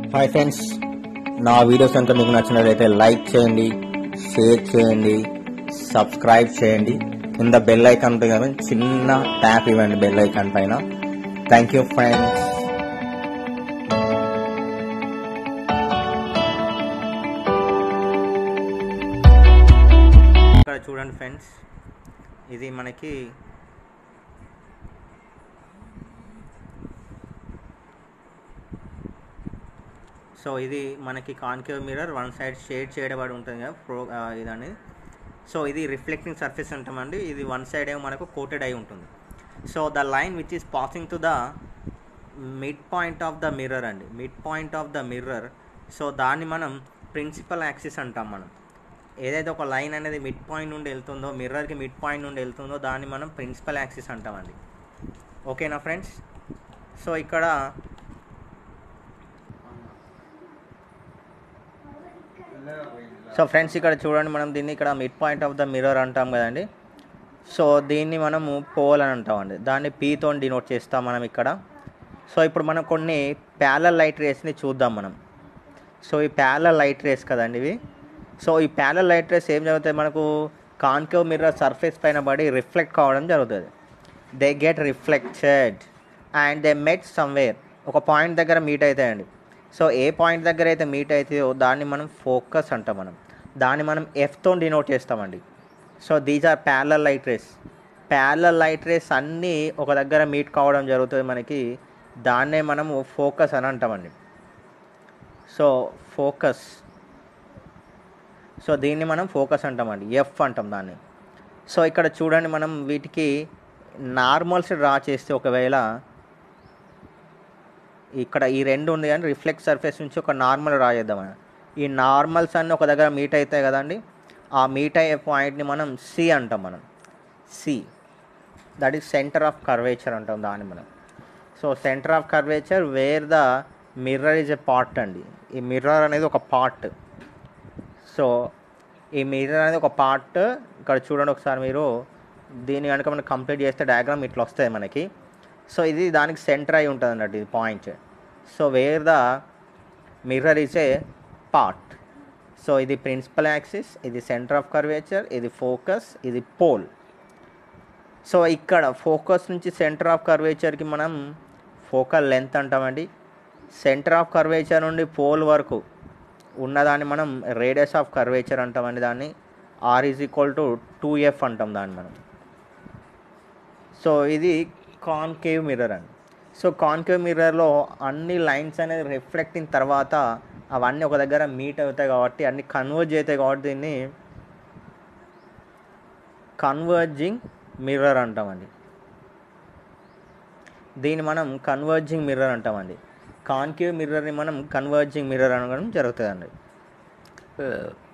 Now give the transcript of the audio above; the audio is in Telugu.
హాయ్ ఫ్రెండ్స్, నా వీడియోస్ అంతా మీకు నచ్చినట్లయితే లైక్ చేయండి, షేర్ చేయండి, సబ్స్క్రైబ్ చేయండి. కింద బెల్ ఐకాన్ ఉంటుంది కదా, చిన్న ట్యాప్ ఇవ్వండి బెల్ ఐకాన్ పైన. Thank you friends. ఇక్కడ చూడండి ఫ్రెండ్స్, ఇది మనకి సో ఇది మనకి concave mirror one side shade చేయబడి ఉంటుంది కదా ఇదని. సో ఇది రిఫ్లెక్టింగ్ సర్ఫేస్ అంటామండి. ఇది వన్ సైడ్ ఏమో మనకు కోటెడ్ అయి ఉంటుంది. So the line which is passing to the mid point of the mirror అండి, mid point of the mirror. So దాన్ని మనం ప్రిన్సిపల్ యాక్సిస్ అంటాం. మనం ఏదైతే ఒక లైన్ అనేది మిడ్ పాయింట్ నుండి వెళ్తుందో, మిర్రర్కి మిడ్ పాయింట్ నుండి వెళ్తుందో దాన్ని మనం ప్రిన్సిపల్ యాక్సిస్ అంటామండి. ఓకేనా ఫ్రెండ్స్? సో ఇక్కడ ఫ్రెండ్స్ ఇక్కడ చూడండి, మనం దీన్ని ఇక్కడ mid point of the mirror అంటాం కదండి. సో దీన్ని మనము పోల్ అని అంటామండి. దాన్ని పీతో డినోట్ చేస్తాం మనం ఇక్కడ. సో ఇప్పుడు మనం కొన్ని ప్యారలల్ లైట్ రేస్ని చూద్దాం మనం. సో ఈ ప్యారలల్ లైట్ రేస్ కదండి ఇవి. సో ఈ ప్యారలల్ లైట్ రేస్ ఏం జరుగుతుంది, మనకు కాన్కేవ్ మిర్రర్ సర్ఫేస్ పైన పడి రిఫ్లెక్ట్ కావడం జరుగుతుంది. They get reflected and they met somewhere. ఒక పాయింట్ దగ్గర మీట్ అవుతాయండి. సో ఏ పాయింట్ దగ్గర అయితే మీట్ అవుతుందో దాన్ని మనం ఫోకస్ అంటాం. దాన్ని మనం ఎఫ్తో డినోట్ చేస్తామండి. So these are parallel light rays. Parallel light rays అన్నీ ఒక దగ్గర మీట్ కావడం జరుగుతుంది మనకి. దాన్నే మనము ఫోకస్ అని అంటామండి. సో ఫోకస్, సో దీన్ని మనం ఫోకస్ అంటామండి, ఎఫ్ అంటాం దాన్ని. సో ఇక్కడ చూడండి, మనం వీటికి నార్మల్స్ డ్రా చేస్తే, ఒకవేళ ఇక్కడ ఈ రెండు ఉంది కానీ రిఫ్లెక్ట్ సర్ఫేస్ నుంచి ఒక నార్మల్ డ్రా చేద్దామని. ఈ నార్మల్స్ అన్నీ ఒక దగ్గర మీట్ అవుతాయి కదండి. ఆ మీట్ అయ్యే పాయింట్ని మనం సి అంటాం. మనం C, that is centre of curvature అంటాం దాన్ని మనం. So centre of curvature where the mirror is a part అండి. ఈ మిర్రర్ అనేది ఒక పార్ట్. సో ఈ మిర్రర్ అనేది ఒక పార్ట్. ఇక్కడ చూడండి ఒకసారి మీరు, దీన్ని కనుక మనం కంప్లీట్ చేస్తే డయాగ్రామ్ ఇట్లా వస్తుంది మనకి. సో ఇది దానికి సెంటర్ అయి ఉంటుంది అన్నట్టు, ఇది point. So where the mirror is a part. So ఇది ప్రిన్సిపల్ యాక్సిస్, ఇది సెంటర్ ఆఫ్ కర్వేచర్, ఇది ఫోకస్, ఇది పోల్. సో ఇక్కడ ఫోకస్ నుంచి సెంటర్ ఆఫ్ కర్వేచర్కి మనం ఫోకల్ లెంత్ అంటామండి. సెంటర్ ఆఫ్ కర్వేచర్ నుండి పోల్ వరకు ఉన్నదాన్ని మనం రేడియస్ ఆఫ్ కర్వేచర్ అంటామండి. దాన్ని are is equal to 2F అంటాం దాన్ని మనం. సో ఇది కాన్కేవ్ మిర్రర్ అండి. సో కాన్కేవ్ మిర్రర్లో అన్ని లైన్స్ అనేది రిఫ్లెక్టింగ్ తర్వాత అవన్నీ ఒక దగ్గర మీట్ అవుతాయి కాబట్టి, అన్ని కన్వర్జ్ అవుతాయి కాబట్టి దీన్ని కన్వర్జింగ్ మిర్రర్ అంటామండి. దీన్ని మనం కన్వర్జింగ్ మిర్రర్ అంటామండి. కాన్కేవ్ మిర్రర్ని మనం కన్వర్జింగ్ మిర్రర్ అనడం జరుగుతుందండి.